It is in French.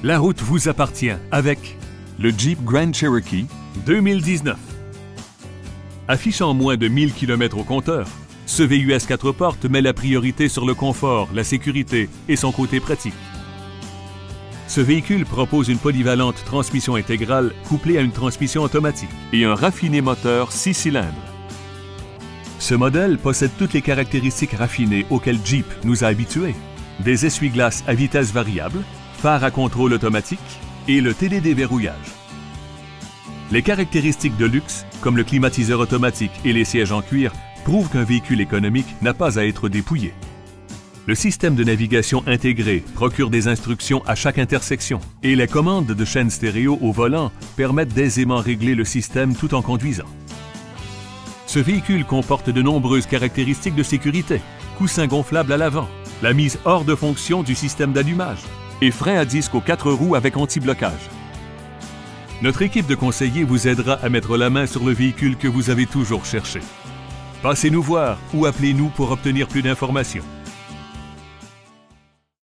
La route vous appartient avec le Jeep Grand Cherokee 2019. Affichant moins de 1000 km au compteur, ce VUS 4 portes met la priorité sur le confort, la sécurité et son côté pratique. Ce véhicule propose une polyvalente transmission intégrale couplée à une transmission automatique et un raffiné moteur 6 cylindres. Ce modèle possède toutes les caractéristiques raffinées auxquelles Jeep nous a habitués. Des essuie-glaces à vitesse variable, phare à contrôle automatique et le télédéverrouillage. Les caractéristiques de luxe, comme le climatiseur automatique et les sièges en cuir, prouvent qu'un véhicule économique n'a pas à être dépouillé. Le système de navigation intégré procure des instructions à chaque intersection et les commandes de chaîne stéréo au volant permettent d'aisément régler le système tout en conduisant. Ce véhicule comporte de nombreuses caractéristiques de sécurité, coussins gonflables à l'avant, la mise hors de fonction du système d'allumage et frein à disque aux 4 roues avec anti-blocage. Notre équipe de conseillers vous aidera à mettre la main sur le véhicule que vous avez toujours cherché. Passez nous voir ou appelez-nous pour obtenir plus d'informations.